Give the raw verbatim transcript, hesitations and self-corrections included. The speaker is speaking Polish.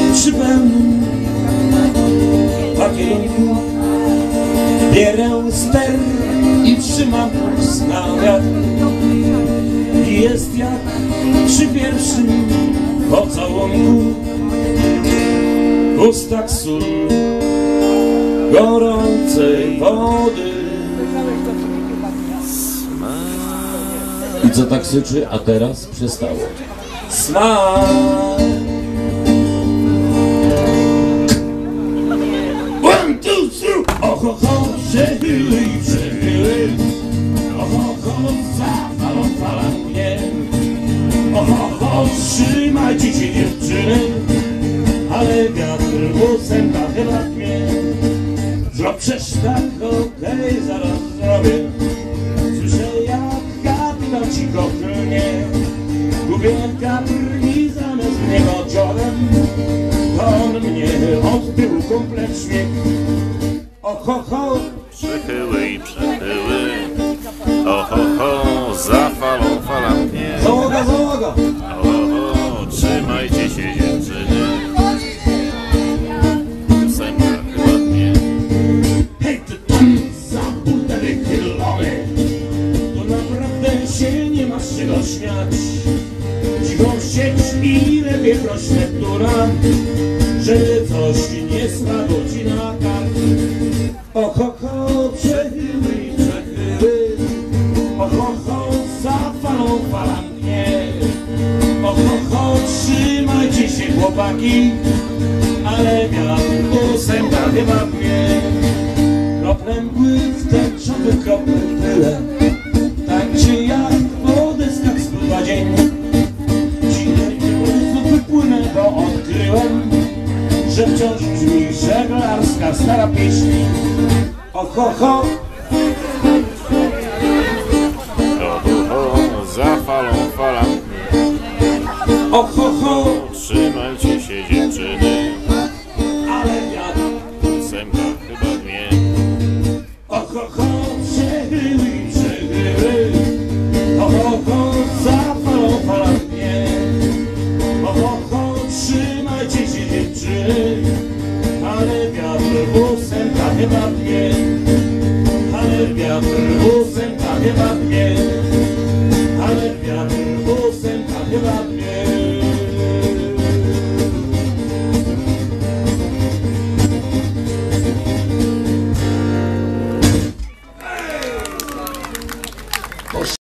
przy pełnym pakierunku bierę ster i trzymam puls na wiatr. I jest jak przy pierwszym pocałunku, w ustach sól gorącej wody. I co tak syczy, a teraz przestało. Smak. One, two, three. Oho, ho, przechyły i przechyły. Oho, ho, zafalą fala mnie. Oho, ho, trzymajcie się dziewczyny, ale wiatr głosem da chyba mnie. Zrób przecież tak, okej, okay, zaraz zrobię. Słyszę jak kapitan cicho klnie. Gubię kapr i zamiast niego dziobem, to on mnie od tyłu kompletnie. Oho, ho, przechyły i przechyły. Oho, ho, za falą fala mnie. załoga, załoga. Oho, ho, trzymajcie się dziewczyny. Ósemka chyba mnie. Hej, ty tam za półtorej chylony, to naprawdę się nie masz czego śmiać. Cichą sieć i lepiej proś lektura, że coś nie spadło ci na kark. Oho, ho, przechyły i przechyły. Oho, ho, za falą fala mnie. Oho, ho, trzymajcie się chłopaki, ale wiatr ósemka chyba mnie. Krople mgły w tęczowych kroplach tyle, tańczy jak po deskach spływa dzień. Dziś wypłynę, bo odkryłem, że wciąż brzmi żeglarska stara pieśń. Oho, ho, Oho, ho, za falą fala mnie. oho, ho, Trzymajcie się dziewczyny. ale wiatr. Ósemka chyba mnie. Oho, ho, przechyły i przechyły. Oho, ho, za falą fala mnie. Oho, ho, trzymajcie się dziewczyny, ale wiatr ósemka chyba mnie. Ale wiatr ósemka chyba mnie. Ale wiatr ósemka chyba mnie.